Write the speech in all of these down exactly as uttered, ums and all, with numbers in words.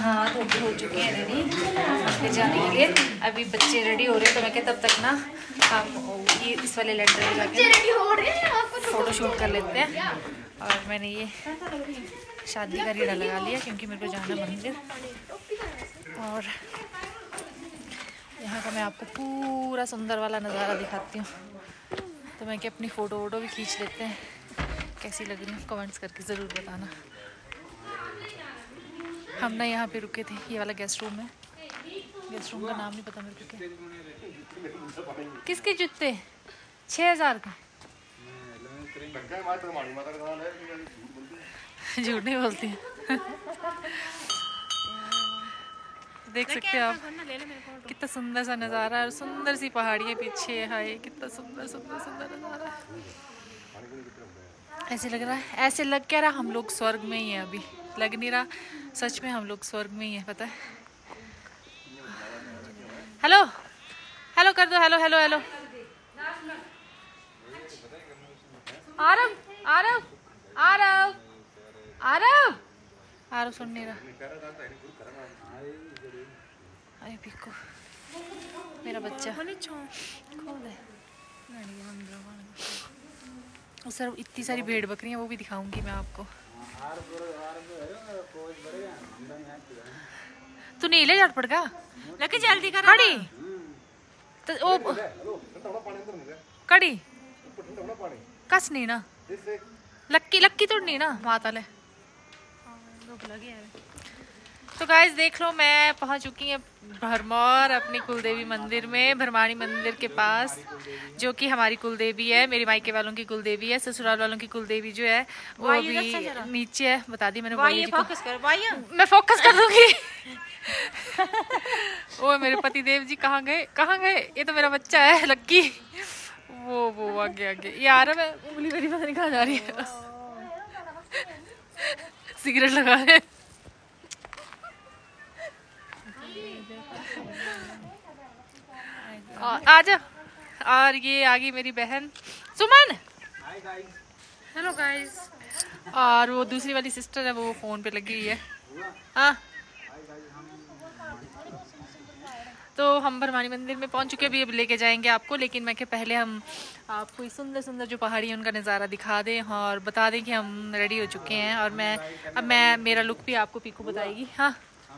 नहा धो के हो चुके हैं रेडी मंदिर जाने के लिए। अभी बच्चे रेडी हो रहे हैं तो मैं क्या तब तक ना हम ये इस वाले लैंडर में जाके फ़ोटो शूट कर लेते हैं। और मैंने ये शादी का रीढ़ा लगा लिया क्योंकि मेरे को जाना मंदिर। और यहाँ का मैं आपको पूरा सुंदर वाला नज़ारा दिखाती हूँ। तो मैं क्या अपनी फ़ोटो वोटो भी खींच लेते हैं। कैसी लग रही हूँ कमेंट्स करके ज़रूर बताना। हम ना यहाँ पे रुके थे, ये वाला गेस्ट रूम है। गेस्ट रूम का नाम नहीं पता मेरे को क्या। किसके जूते? छः हज़ार के। झूठ नहीं बोलती देख सकते हो आप कितना सुंदर सा नज़ारा है और सुंदर सी पहाड़ियाँ पीछे है। हाय कितना सुंदर सुंदर सुंदर नज़ारा है। ऐसे लग रहा है, ऐसे लग क्या रहा हम लोग स्वर्ग में ही है। अभी लग नहीं रहा, सच में हम लोग स्वर्ग में ही है। पता है। हेलो हेलो कर दो, hello hello hello. Aarav Aarav Aarav Aarav Aarav सुन नहीं रहा। अरे पिको मेरा बच्चा खोल है। उस सर इतनी सारी भेड़ बकरियां वो भी दिखाऊंगी मैं आपको। तू नहीं ले जाट पड़गा लेके जल्दी कर कड़ी तो ओ कड़ी कस नहीं ना लक्की लक्की तो नहीं ना माता ले। तो गाइस देख लो मैं पहुंच चुकी हूँ भरमौर अपनी कुलदेवी मंदिर में, भरमाणी मंदिर के पास, जो कि हमारी कुलदेवी है। मेरी मायके वालों की कुलदेवी है। ससुराल वालों की कुलदेवी जो है वो अभी नीचे है। बता दी मैंने। फोकस कर मैं फोकस कर दूंगी। वो मेरे पति देव जी कहाँ गए कहाँ गए? ये तो मेरा बच्चा है लक्की। वो वो आगे आगे ये आ रहा। मैं उंगली मेरी पता नहीं कहाँ जा रही है। सिगरेट लगा रहे। आजा। और ये आ गई मेरी बहन सुमन। Hello guys. और वो दूसरी वाली सिस्टर है वो फोन पे लगी हुई है। हाँ तो हम भरमाणी मंदिर में पहुंच चुके हैं। अभी अब लेके जाएंगे आपको, लेकिन मैं कि पहले हम आपको इस सुंदर सुंदर जो पहाड़ी है उनका नज़ारा दिखा दें और बता दें कि हम रेडी हो चुके हैं। और मैं अब मैं मेरा लुक भी आपको पीकू बताएगी। हाँ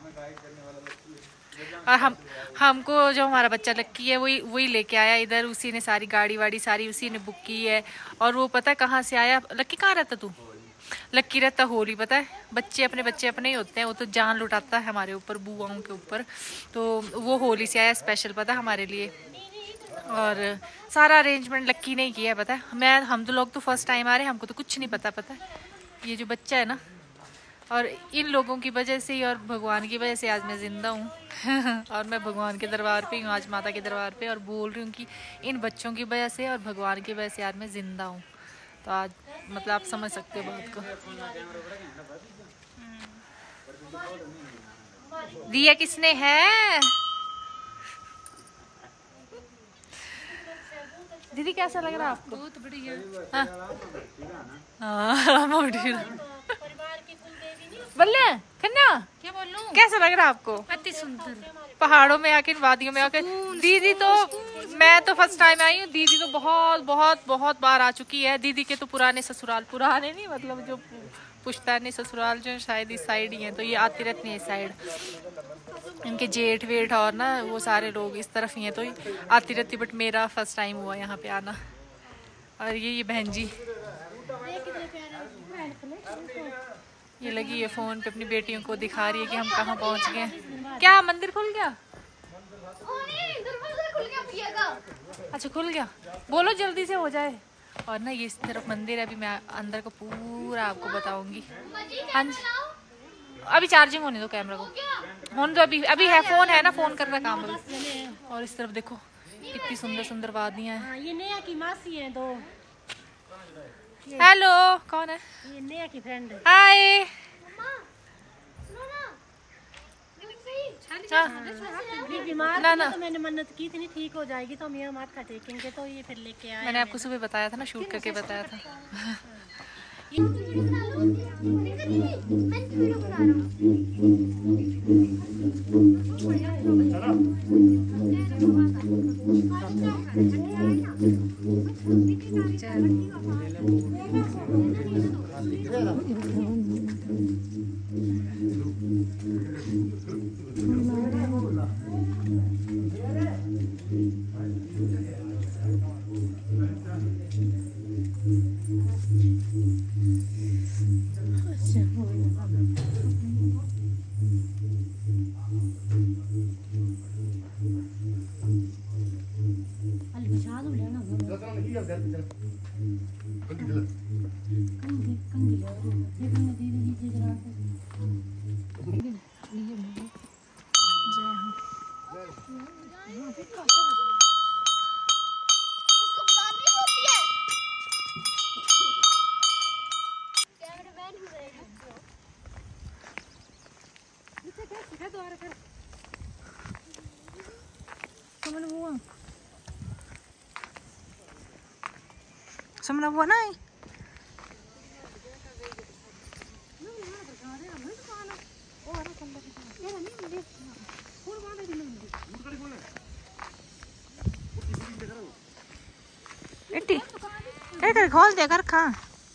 और हम हमको जो हमारा बच्चा लक्की है वही वही लेके आया इधर। उसी ने सारी गाड़ी वाड़ी सारी उसी ने बुक की है। और वो पता है कहाँ से आया? लक्की कहाँ रहता तू? लक्की रहता होली। पता है बच्चे अपने बच्चे अपने ही होते हैं। वो तो जान लुटाता है हमारे ऊपर, बुआओं के ऊपर। तो वो होली से आया स्पेशल पता है हमारे लिए। और सारा अरेंजमेंट लक्की ने ही किया है पता है। मैं हम तो लोग तो फर्स्ट टाइम आ रहे हैं, हमको तो कुछ नहीं पता। पता है ये जो बच्चा है ना, और इन लोगों की वजह से ही और भगवान की वजह से आज मैं जिंदा हूँ। और मैं भगवान के दरबार पे हूँ आज, माता के दरबार पे। और बोल रही हूँ कि इन बच्चों की वजह से और भगवान की वजह से आज मैं जिंदा हूँ। तो आज मतलब आप समझ सकते हो बात को। दिया किसने है? दीदी कैसा लग रहा है आपको? बहुत बढ़िया। हाँ बल्ले कन्या क्या बोलूं? कैसा लग रहा है आपको? अति सुंदर पहाड़ों में आके, वादियों में आके। दीदी तो मैं तो फर्स्ट टाइम आई हूँ। दीदी तो बहुत बहुत बहुत बार आ चुकी है। दीदी के तो पुराने ससुराल, पुराने नहीं मतलब जो पुश्तैनी ससुराल जो शायद इस साइड ही है। तो ये आती रहती है इस साइड। इनके जेठ वेठ और ना वो सारे लोग इस तरफ ही हैं तो आती रहती। बट मेरा फर्स्ट टाइम हुआ यहाँ पे आना। और ये ये बहन जी ये लगी है फोन पे अपनी बेटियों को दिखा रही है कि हम कहाँ पहुँच गए। क्या मंदिर खुल गया? अच्छा खुल गया। बोलो जल्दी से हो जाए। और ना ये इस तरफ मंदिर है। अभी मैं अंदर को पूरा आपको बताऊंगी। हाँ जी अभी चार्जिंग होने दो कैमरा को। होने दो अभी अभी है फोन है ना, फोन कर रहा काम अभी। और इस तरफ देखो कितनी सुंदर सुंदर वादियाँ हैं। ये नेहा की मासी है दो। हेलो कौन है? ये नेहा की फ्रेंड है। हाय। बीमार ना ना तो मैंने मन्नत की थी नहीं ठीक हो जाएगी तो हम यहाँ माथा टेकेंगे। तो ये फिर लेके आए। मैंने आपको सुबह बताया था ना, शूट करके बताया था। Semua buat naik. इट्टी, एक खोल दे कर खा।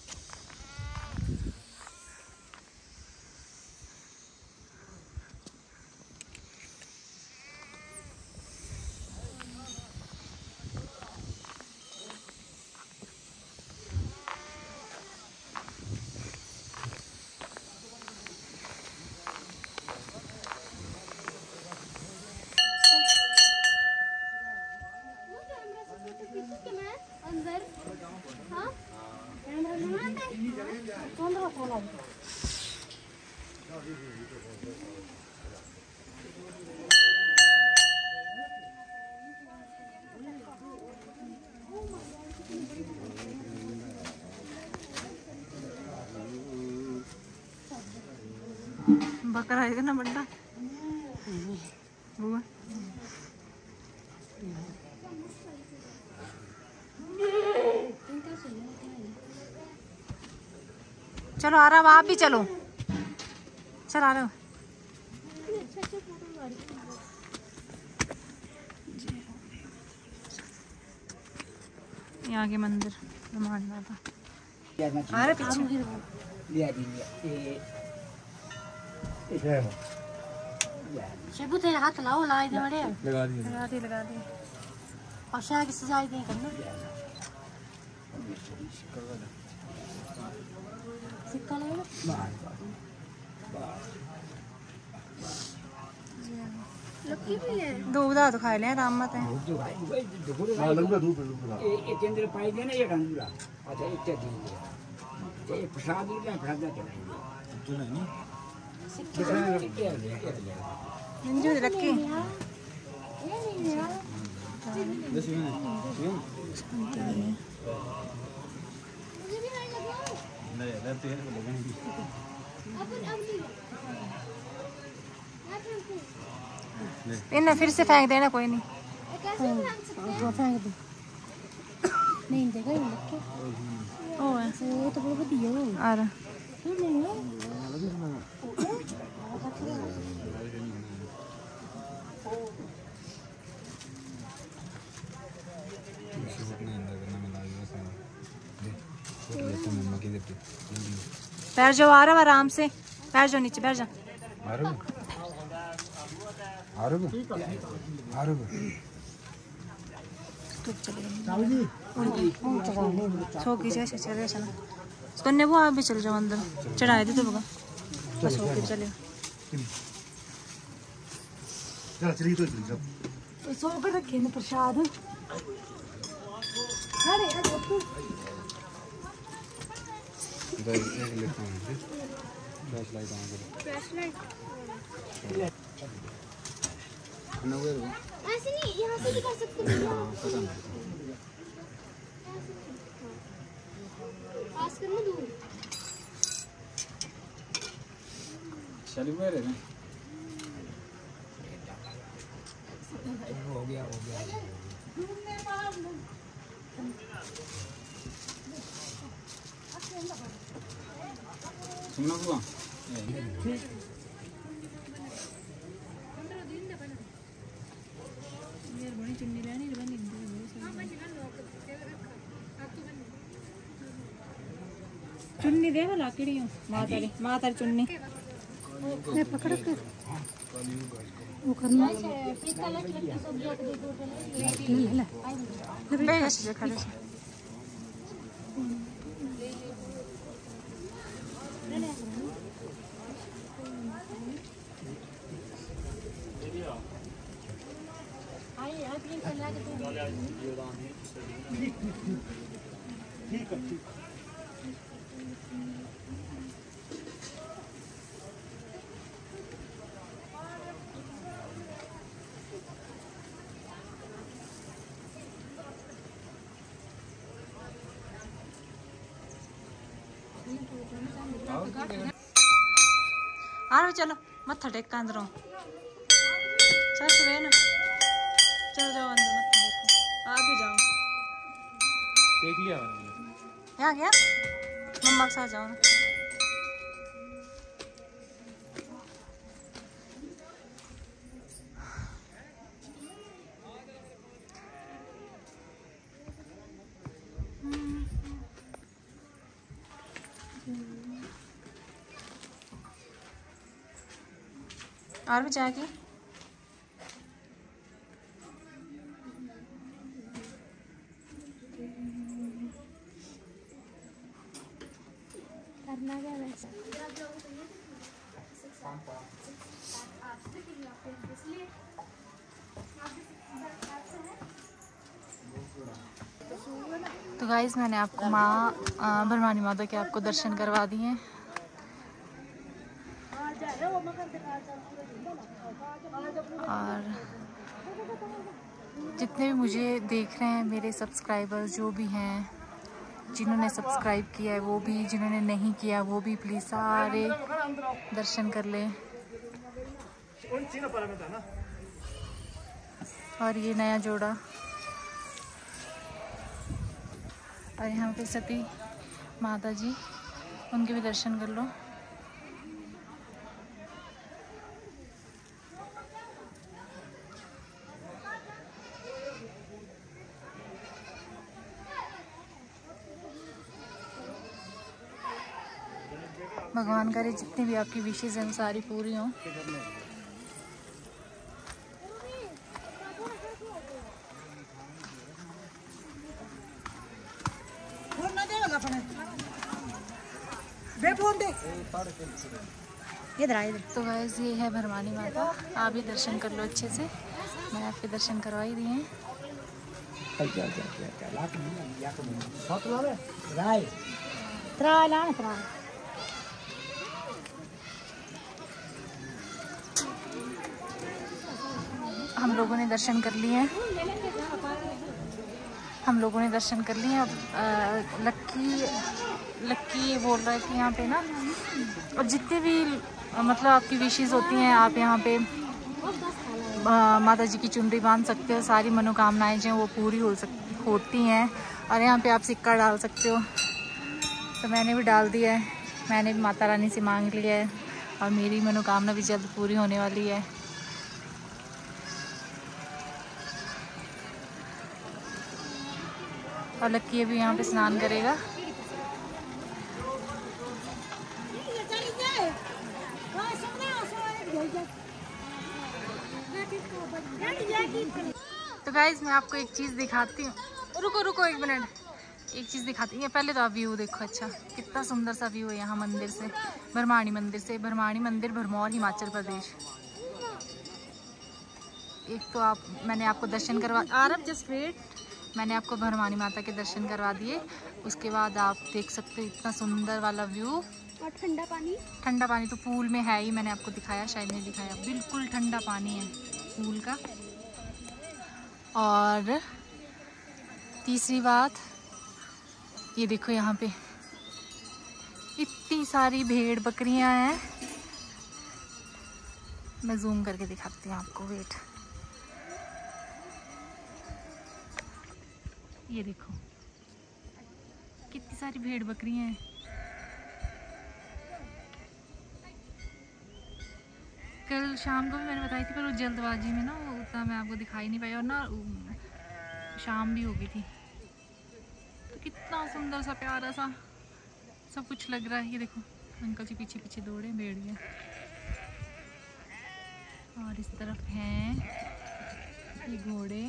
बकरा है ना बड़ा बुआ चलो आ रहा आप भी चलो चल आ रहे हो यहाँ के मंदिर मानना था आ रहे पीछे शेबू तेरे हाथ लाओ ला दे बड़े लगा दिए लगा दिए लगा दिए और शायद किसी जाए दे करना सिक्का ले लो लकी भी है दो उदा तो खा ले आराम मत है हां लगूगा धूप लगूगा ये केंद्र पाई देना ये गंगूला अच्छा इतना दी ये प्रसाद भी प्रसाद देना तो नहीं मंजू लकी इन्हें फिर से फेंक देना कोई नहीं हाँ फेंक दो नहीं देगा ये लकी ओ है वो तो बहुत दियो आ रहा तू नहीं हो पैर जाओ आ रहा आराम से पैर जाओ नीचे बैठ जा सो की जैसे चले चला उसको वो आप भी चल जाओ अंदर चढ़ाए थे तो बगा बस हो के चले चल चली तो चल सो कर रखे ना प्रसाद अरे यार बापू इधर एक लेता हूं फ्लैश लाइट ऑन करो फ्लैश लाइट नवर ऐसे नहीं यहां से भी कर सकते हो हां पता नहीं पास करना दूर चली मेरे ना हो गया हो गया सुनना हुआ चुन्नी दे वाला किड़ियों माता रे माता रे चुन्नी ये पकड़ के वो करना ले ले ले जैसे खड़े से आई आप ये चला के ठीक है ठीक आ रहा चलो मत्था टेक अंदरों चल सुबह ना चलो जाओ अंदर मत्था टेको आप भी जाओ देख लिया यहाँ गया मम्मा के साथ जाओ ना और भी जाएगी करना क्या वैसा तो गाइस मैंने आपको माँ भरमानी माता के आपको दर्शन करवा दिए हैं। और जितने भी मुझे देख रहे हैं मेरे सब्सक्राइबर्स जो भी हैं, जिन्होंने सब्सक्राइब किया है वो भी, जिन्होंने नहीं किया वो भी प्लीज़ सारे दर्शन कर लें। और ये नया जोड़ा और यहाँ पे सती माता जी, उनके भी दर्शन कर लो। भगवान करे जितनी भी आपकी विशेष हैं सारी पूरी हों। इधर आ इधर। तो गाइस ये है भरमानी माता, आप भी दर्शन कर लो अच्छे से। मैंने आपके दर्शन करवा ही दिए हैं। हम लोगों ने दर्शन कर लिए हैं, हम लोगों ने दर्शन कर लिए हैं। अब लक्की लक्की बोल रहा है कि यहाँ पे ना, और जितने भी मतलब आपकी विशेष होती हैं आप यहाँ पे आ, माता जी की चुनरी बांध सकते हो। सारी मनोकामनाएं जो हैं वो पूरी हो सक होती हैं। और यहाँ पे आप सिक्का डाल सकते हो। तो मैंने भी डाल दिया है, मैंने भी माता रानी से मांग लिया है और मेरी मनोकामना भी जल्द पूरी होने वाली है। और लक्की अभी यहाँ पे स्नान करेगा। तो गाइज मैं आपको एक चीज़ दिखाती हूँ, रुको रुको एक मिनट, एक चीज़ दिखाती हूँ। पहले तो आप व्यू देखो, अच्छा कितना सुंदर सा व्यू है यहाँ मंदिर से, भरमाणी मंदिर से। भरमाणी मंदिर भरमौर हिमाचल प्रदेश। एक तो आप मैंने आपको दर्शन करवा आरब जस्ट वेट मैंने आपको भरमानी माता के दर्शन करवा दिए। उसके बाद आप देख सकते हो इतना सुंदर वाला व्यू और ठंडा पानी। ठंडा पानी तो पूल में है ही, मैंने आपको दिखाया, शायद नहीं दिखाया, बिल्कुल ठंडा पानी है पूल का। और तीसरी बात ये देखो, यहाँ पे इतनी सारी भेड़ बकरियां हैं। मैं जूम करके दिखाती हूँ आपको, वेट, ये देखो कितनी सारी भेड़ बकरियां हैं। कल शाम को भी मैंने बताई थी, पर वो जल्दबाजी में ना उतना मैं आपको दिखाई नहीं पाई, और ना शाम भी हो गई थी। तो कितना सुंदर सा प्यारा सा सब कुछ लग रहा है। ये देखो अंकल जी पीछे पीछे दौड़े बैठ गए, और इस तरफ हैं ये घोड़े,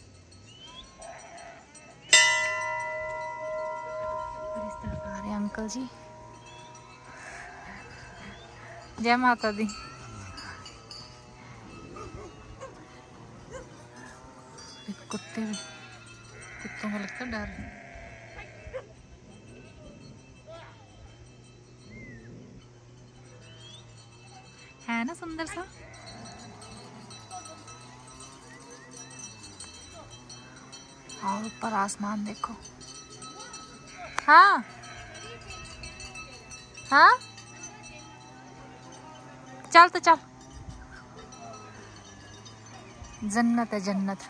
और इस तरफ आ रहे हैं अंकल जी। जय माता दी। कुत्ते भी, कुत्तों को लगता है डर। है ना सुंदर सा। और ऊपर आसमान देखो। हाँ हाँ चल तो चल, जन्नत है जन्नत।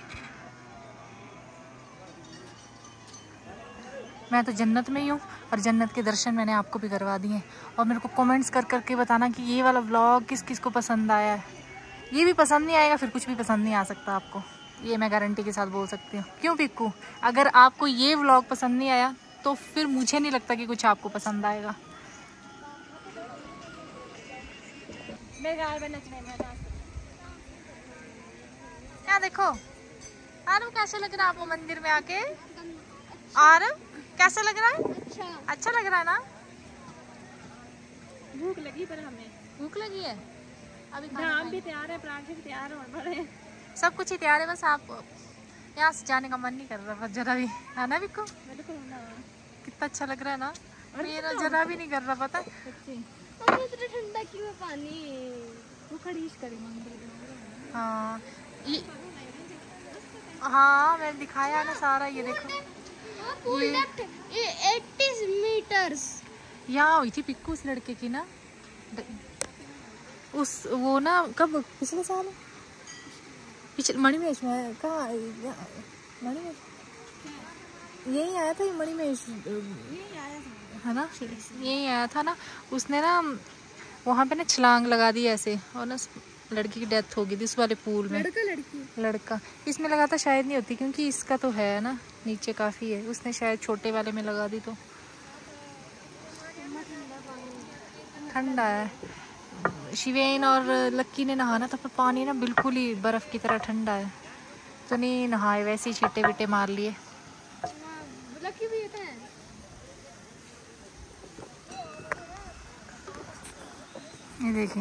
मैं तो जन्नत में ही हूँ, और जन्नत के दर्शन मैंने आपको भी करवा दिए। और मेरे को कमेंट्स कर करके बताना कि ये वाला व्लॉग किस किस को पसंद आया है। ये भी पसंद नहीं आएगा फिर कुछ भी पसंद नहीं आ सकता आपको, ये मैं गारंटी के साथ बोल सकती हूँ। क्यों पिक्कू, अगर आपको ये व्लॉग पसंद नहीं आया तो फिर मुझे नहीं लगता कि कुछ आपको पसंद आएगा। क्या देखो आरव, कैसे लग रहा है आपको मंदिर में आके? आरव कैसा लग रहा है? अच्छा अच्छा लग रहा है ना। भूख लगी पर हमें भूख लगी है अभी। धाम भी तैयार है, पराठे भी तैयार हो पड़े, सब कुछ ही तैयार है, बस आप यहाँ से जाने का मन नहीं कर रहा बस जरा भी, है ना बिल्कुल। कितना अच्छा लग रहा है ना, मेरा जरा भी नहीं कर रहा पता। ठंडा क्यों है पानी, वो खड़ीश करी मंदिर। हाँ ये, हाँ मैंने दिखाया ना सारा, ये देखो ये अस्सी मीटर्स यहाँ हुई थी पिक्कू उस लड़के की ना, उस वो ना कब पिछले साल पिछले मणिमहेश में, कहाँ मणिमहेश यही आया था, ये मणिमहेश है ना, यही आया था ना। उसने ना वहाँ पे ना छलांग लगा दी ऐसे, और ना लड़की की डेथ हो गई थी उस वाले पूल में। लड़का लड़की लड़का इसमें लगा था शायद नहीं होती, क्योंकि इसका तो है ना नीचे काफी है, उसने शायद छोटे वाले में लगा दी। तो ठंडा है। शिवेन और लक्की ने नहाना था, पर पानी ना बिल्कुल ही बर्फ की तरह ठंडा है, तो नहीं नहाए, वैसे ही छींटे बीटे मार लिए। लक्की भी है। ये देखिए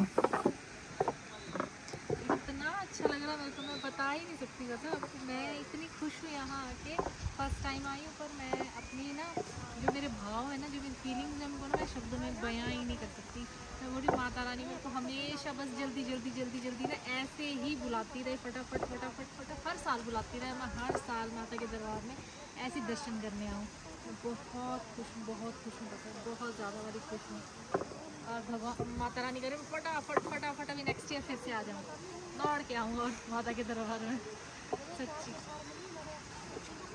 इतना अच्छा लग रहा है मेरे को, मैं बता ही नहीं सकती मतलब। मैं इतनी खुश हूँ यहाँ आके, फर्स्ट टाइम आई हूँ, पर मैं अपनी ना जो मेरे भाव है ना, जो मेरी फीलिंग्स है, उनको ना मैं शब्दों में बयां ही नहीं कर सकती। मैं बोली माता रानी मेरे को हमेशा बस जल्दी जल्दी जल्दी जल्दी ना ऐसे ही बुलाती रहे, फटाफट फटाफट फटाफट हर साल बुलाती रहे। मैं हर साल माता के दरबार में ऐसे दर्शन करने आऊँ। मैं बहुत खुश हूँ, बहुत खुश हूँ, बहुत ज़्यादा वाली खुश हूँ। और भगवान माता रानी करे फटाफट फटाफट अभी नेक्स्ट ईयर फिर से आ जाऊँ, दौड़ के आऊँ और माता के दरबार में, सच्ची।